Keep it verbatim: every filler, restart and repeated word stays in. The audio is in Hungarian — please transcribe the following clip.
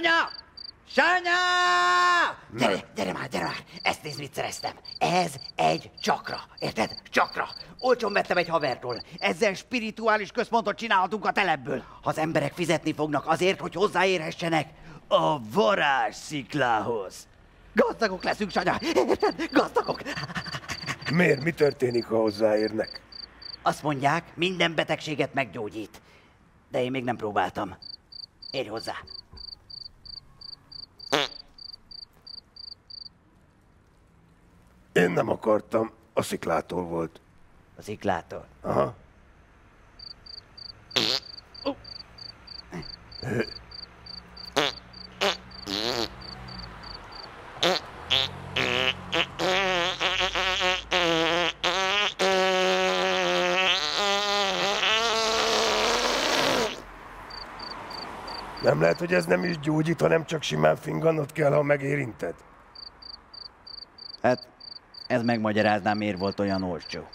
Sanya! Sanya! Gyere, gyere már, gyere már! Ezt nézd, mit szereztem. Ez egy csakra. Érted? Csakra. Olcsón vettem egy havertól. Ezzel spirituális központot csinálhatunk a telepből. Az emberek fizetni fognak azért, hogy hozzáérhessenek a varázssziklához. Gazdagok leszünk, Sanya. Érted? Gazdagok. Miért? Mi történik, ha hozzáérnek? Azt mondják, minden betegséget meggyógyít. De én még nem próbáltam. Érj hozzá. Én nem akartam. A sziklától volt. A sziklától? Aha. Uh. Nem lehet, hogy ez nem is gyógyít, hanem csak simán finganod kell, ha megérinted? Hát, ez megmagyarázná, miért volt olyan olcsó.